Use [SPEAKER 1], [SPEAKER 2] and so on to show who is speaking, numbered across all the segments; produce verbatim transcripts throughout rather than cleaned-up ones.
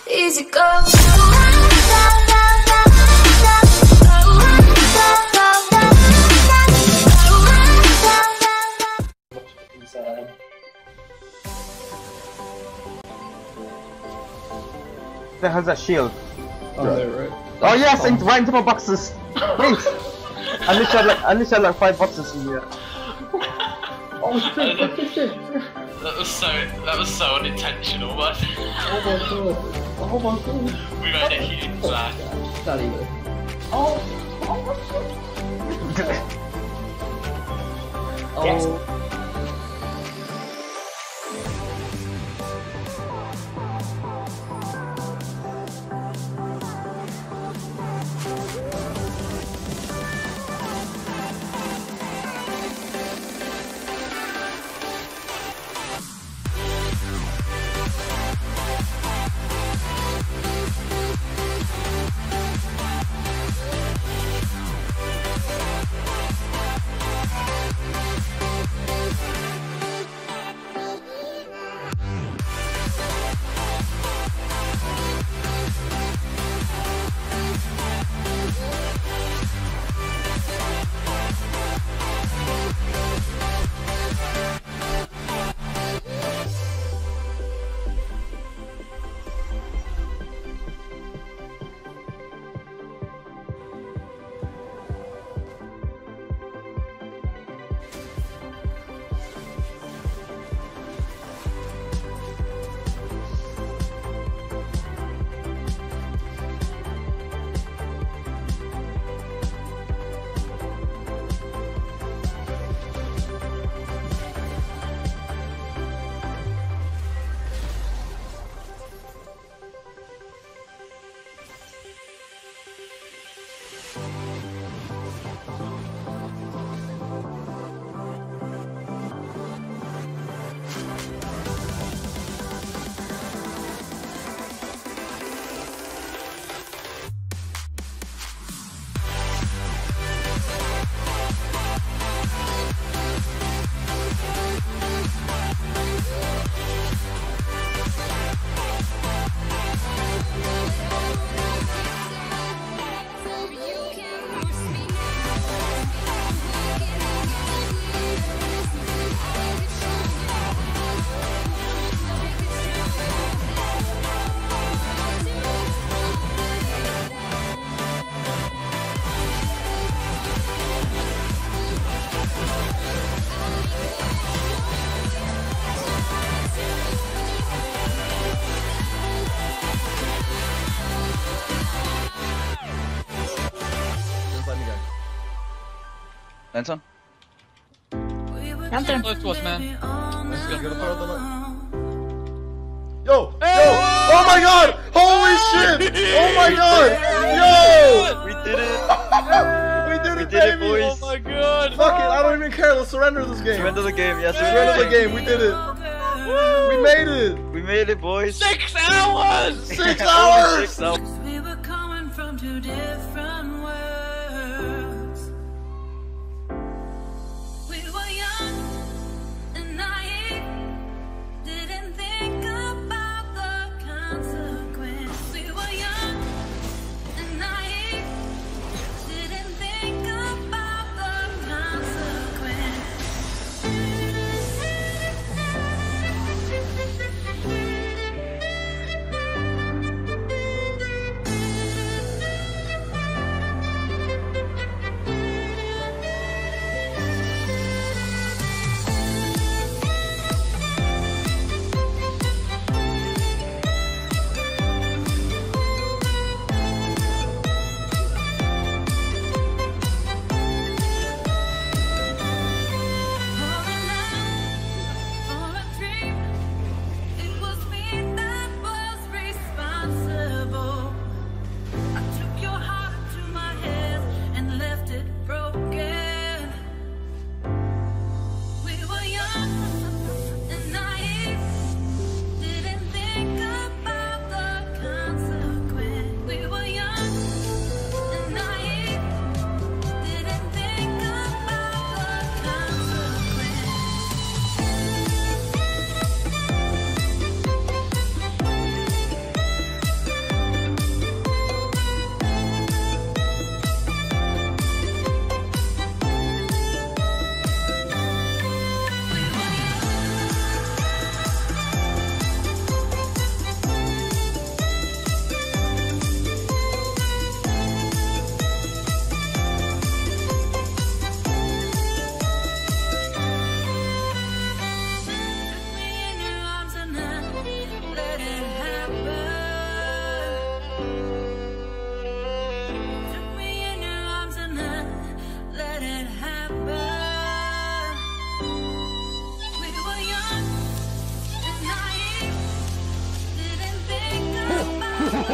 [SPEAKER 1] Easy go.
[SPEAKER 2] That has a shield.
[SPEAKER 3] Oh, there, right.
[SPEAKER 2] Oh yes, and right into my boxes. Wait. I literally had like I literally had like five boxes in here.
[SPEAKER 3] Oh shit! Oh shit!
[SPEAKER 4] That was so that was so unintentional, but
[SPEAKER 3] Oh my god! Oh my god!
[SPEAKER 4] we made a huge laugh.
[SPEAKER 3] Not even. Oh! Oh!
[SPEAKER 2] Yes.
[SPEAKER 3] Oh!
[SPEAKER 5] Anton?
[SPEAKER 6] Anton.
[SPEAKER 7] Close to us, man.
[SPEAKER 3] Let's go. Yo! Yo! Oh my god! Holy shit! Oh my god! Yo!
[SPEAKER 5] We did it!
[SPEAKER 3] We did
[SPEAKER 5] We
[SPEAKER 3] it,
[SPEAKER 5] did it,
[SPEAKER 3] baby!
[SPEAKER 5] boys!
[SPEAKER 7] Oh my god!
[SPEAKER 3] Fuck it! I don't even care. Let's surrender this game.
[SPEAKER 5] Surrender the game, yes,
[SPEAKER 3] Surrender the game. We did it. We made it.
[SPEAKER 5] We made it, boys!
[SPEAKER 7] Six hours!
[SPEAKER 3] Six
[SPEAKER 5] Only
[SPEAKER 3] hours.
[SPEAKER 5] Six hours!
[SPEAKER 1] We were coming from two different worlds. We were young and naive, didn't think about the consequence. We were young and naive, didn't think about the consequence.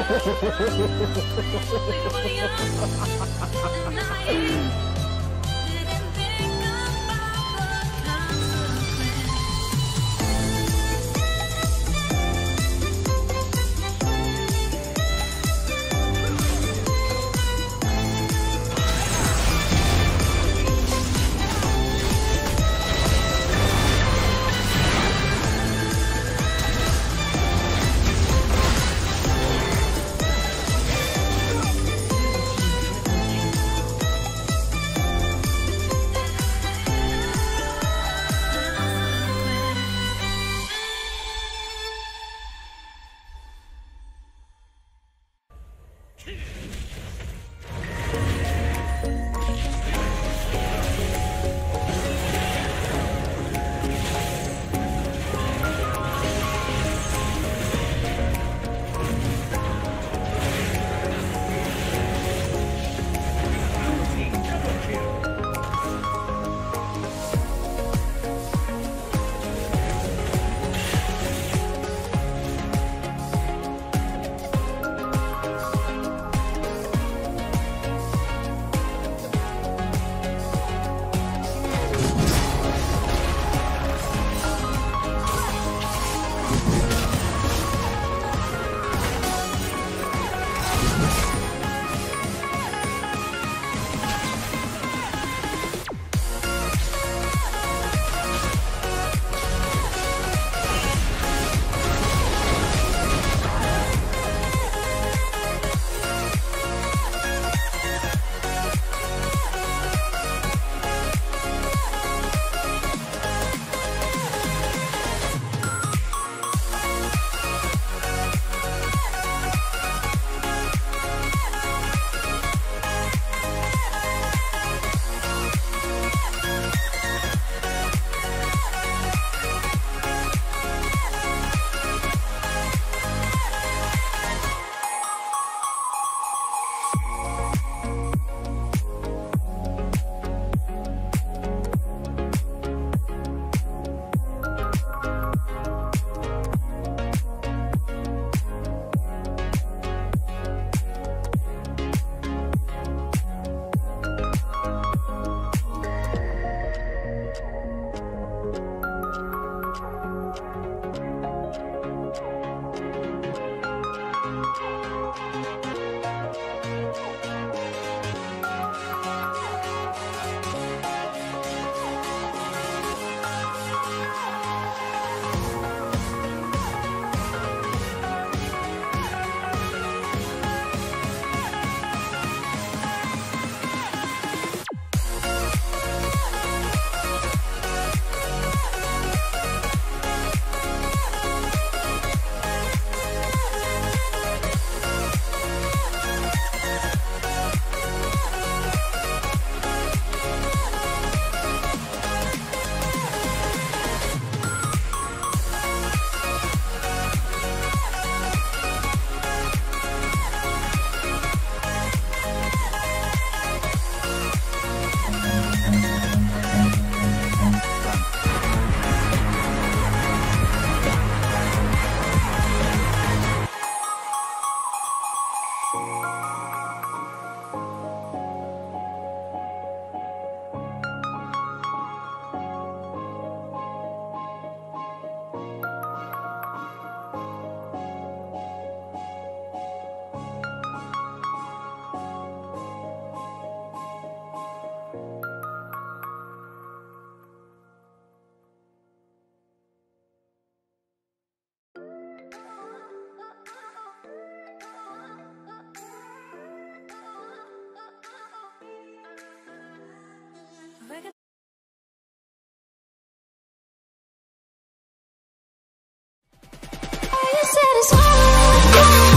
[SPEAKER 6] Satisfied.